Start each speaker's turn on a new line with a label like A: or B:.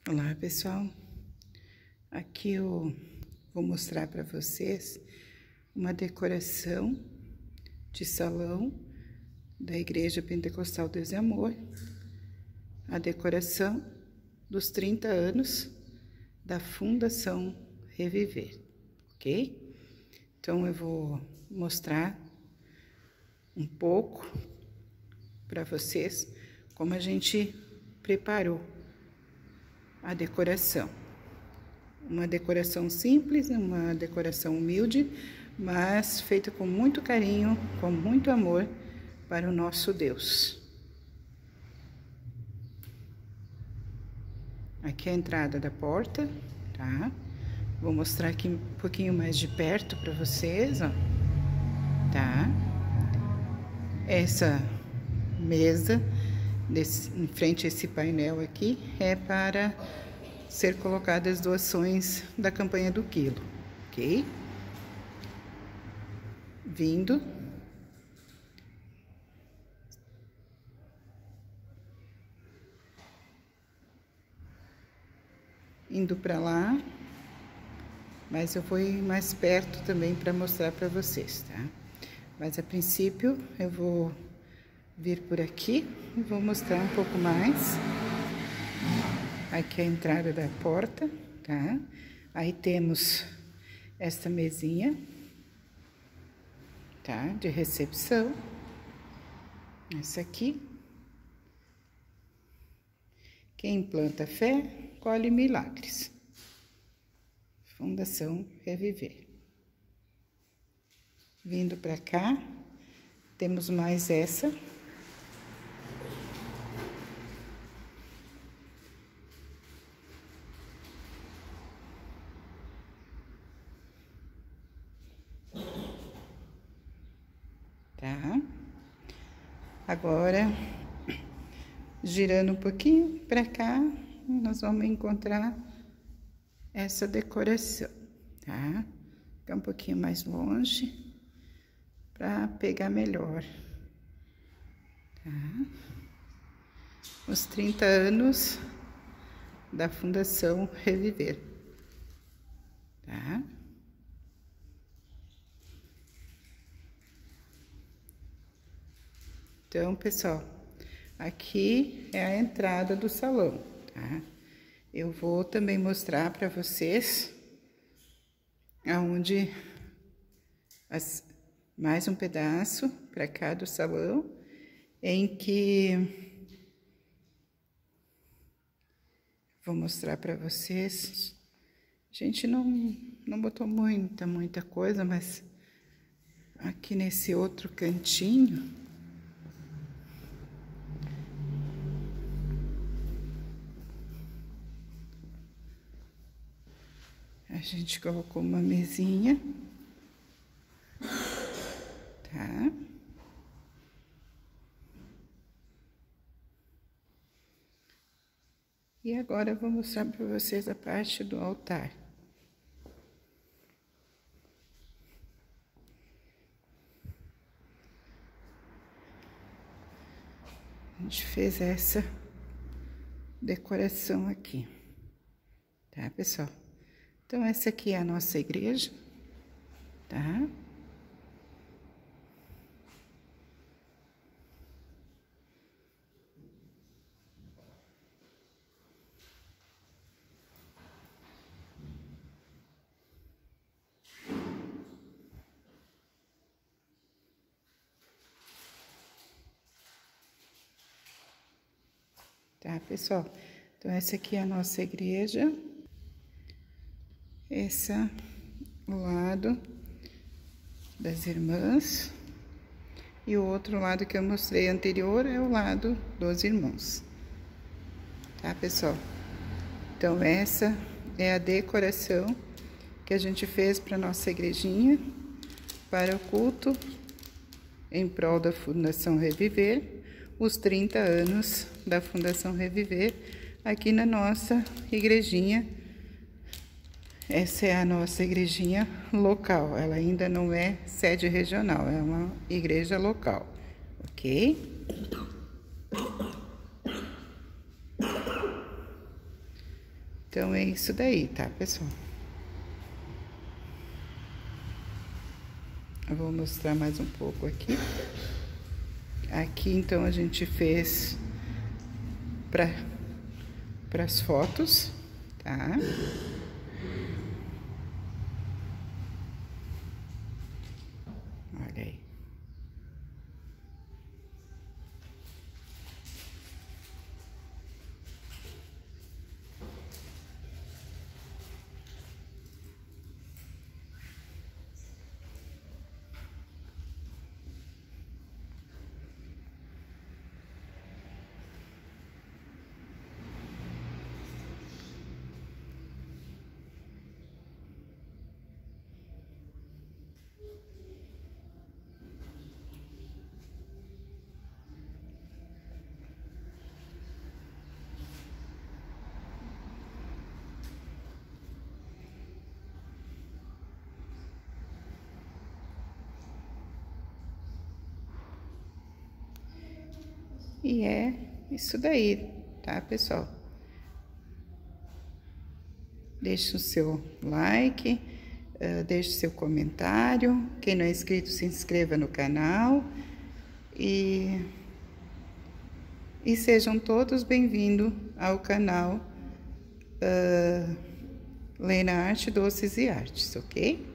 A: Olá pessoal, aqui eu vou mostrar para vocês uma decoração de salão da Igreja Pentecostal Deus e Amor, a decoração dos 30 anos da Fundação Reviver, ok? Então eu vou mostrar um pouco para vocês como a gente preparou a decoração. Uma decoração simples, uma decoração humilde, mas feita com muito carinho, com muito amor para o nosso Deus. Aqui é a entrada da porta, tá? Vou mostrar aqui um pouquinho mais de perto para vocês, ó. Tá? Essa mesa em frente a esse painel aqui é para ser colocadas doações da campanha do quilo, ok? Indo para lá, mas eu vou ir mais perto também para mostrar para vocês, tá? Mas a princípio eu vou vir por aqui e vou mostrar um pouco mais. Aqui é a entrada da porta, tá? Aí temos esta mesinha, tá? De recepção. Essa aqui. Quem planta fé, colhe milagres. Fundação Reviver. Vindo para cá, temos mais essa. Tá? Agora, girando um pouquinho para cá, nós vamos encontrar essa decoração, tá? Ficar um pouquinho mais longe para pegar melhor, tá? Os 30 anos da Fundação Reviver, tá? Então, pessoal, aqui é a entrada do salão, tá? Eu vou também mostrar para vocês aonde mais um pedaço para cá do salão, em que vou mostrar para vocês. A gente não botou muita coisa, mas aqui nesse outro cantinho a gente colocou uma mesinha, tá? E agora eu vou mostrar para vocês a parte do altar. A gente fez essa decoração aqui, tá, pessoal? Então, essa aqui é a nossa igreja, tá? Tá, pessoal? Então, essa aqui é a nossa igreja. Esse é o lado das irmãs. E o outro lado que eu mostrei anterior é o lado dos irmãos. Tá, pessoal? Então, essa é a decoração que a gente fez para nossa igrejinha, para o culto em prol da Fundação Reviver, os 30 anos da Fundação Reviver, aqui na nossa igrejinha. Essa é a nossa igrejinha local, ela ainda não é sede regional, é uma igreja local, ok? Então, é isso daí, tá, pessoal? Eu vou mostrar mais um pouco aqui. Aqui, então, a gente fez para as fotos, tá? Olha aí. E é isso daí, tá, pessoal? Deixe o seu like, deixe o seu comentário. Quem não é inscrito, se inscreva no canal. E sejam todos bem-vindos ao canal Lena Arte, Doces e Artes, ok?